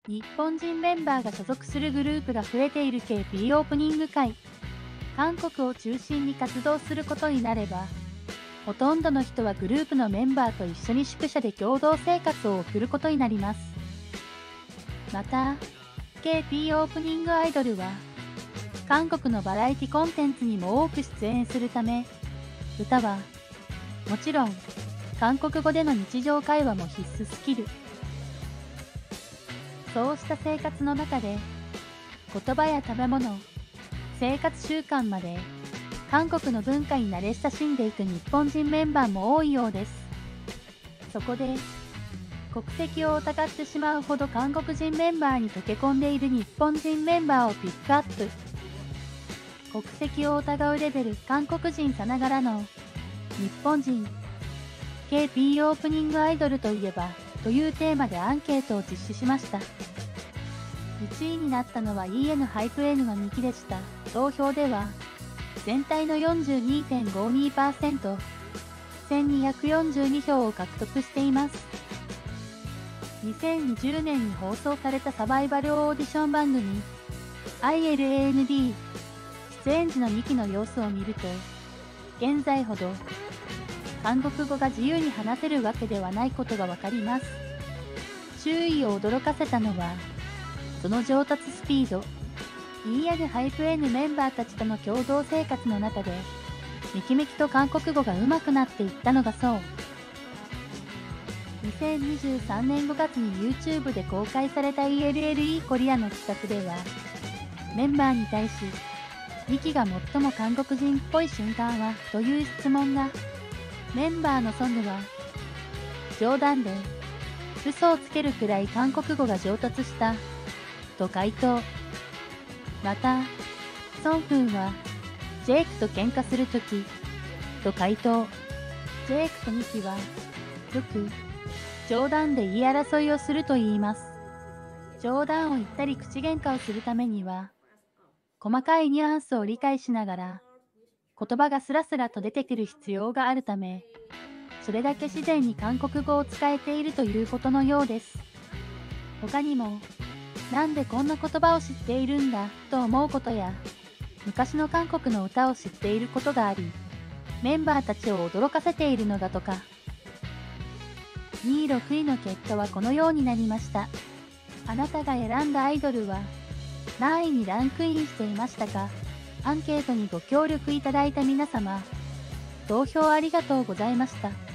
日本人メンバーが所属するグループが増えている K-POP オープニング会。韓国を中心に活動することになれば、ほとんどの人はグループのメンバーと一緒に宿舎で共同生活を送ることになります。また、K-POP オープニングアイドルは、韓国のバラエティコンテンツにも多く出演するため、歌は、もちろん、韓国語での日常会話も必須スキル。そうした生活の中で、言葉や食べ物、生活習慣まで、韓国の文化に慣れ親しんでいく日本人メンバーも多いようです。そこで、国籍を疑ってしまうほど韓国人メンバーに溶け込んでいる日本人メンバーをピックアップ。国籍を疑うレベル韓国人さながらの日本人 K-POP オープニングアイドルといえばというテーマでアンケートを実施しました。1位になったのは EN-N の2期でした。投票では全体の 42.52%、1242票を獲得しています。2020年に放送されたサバイバルオーディション番組 ILAND 出演時の2期の様子を見ると、現在ほど韓国語が自由に話せるわけではないことがわかります。周囲を驚かせたのは、その上達スピード。EN-N メンバーたちとの共同生活の中で、めきめきと韓国語が上手くなっていったのがそう。2023年5月に YouTube で公開された ELLE コリアの企画では、メンバーに対し、2期が最も韓国人っぽい瞬間はという質問が、メンバーのソングは、冗談で、嘘をつけるくらい韓国語が上達した、と回答。また、ソンフンは、ジェイクと喧嘩するとき、と回答。ジェイクと2期は、よく、冗談で言い争いをすると言います。冗談を言ったり口喧嘩をするためには、細かいニュアンスを理解しながら、言葉がスラスラと出てくる必要があるため、それだけ自然に韓国語を使えているということのようです。他にも、なんでこんな言葉を知っているんだと思うことや、昔の韓国の歌を知っていることがあり、メンバーたちを驚かせているのだとか。2位6位の結果はこのようになりました。あなたが選んだアイドルは何位にランクインしていましたか？アンケートにご協力いただいた皆様、投票ありがとうございました。